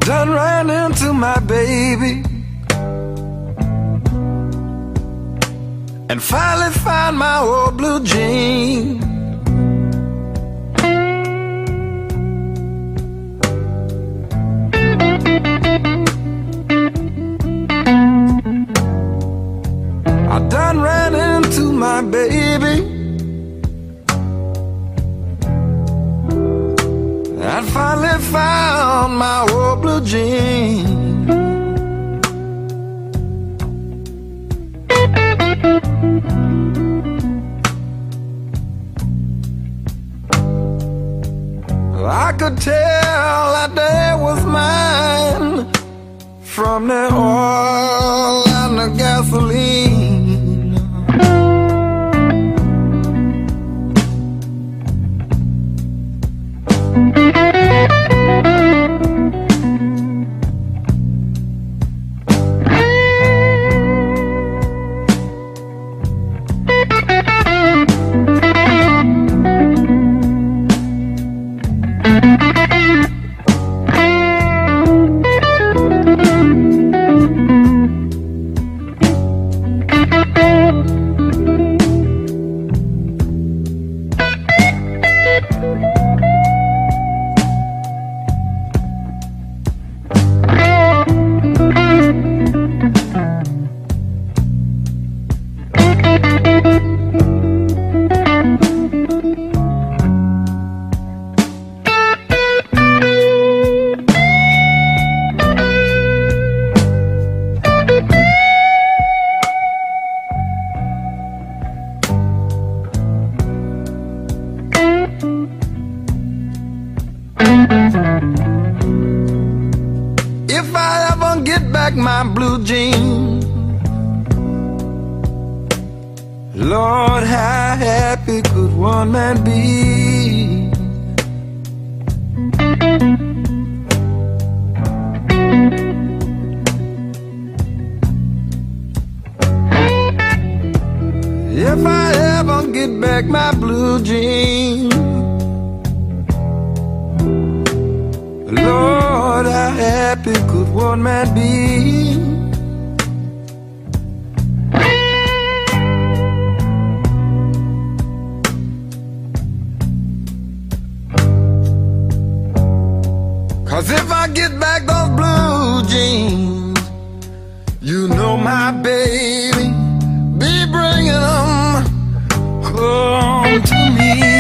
done ran into my baby and finally found my old blue jean. I done ran into my baby and finally found my old blue jean. I could tell that day was mine from the oil and the gasoline. If I ever get back my blue jeans, Lord, how happy could one man be? If I ever get back my blue jeans, Lord, how happy could one man be? Cause if I get back those blue jeans, you know my baby be bringing them home to me.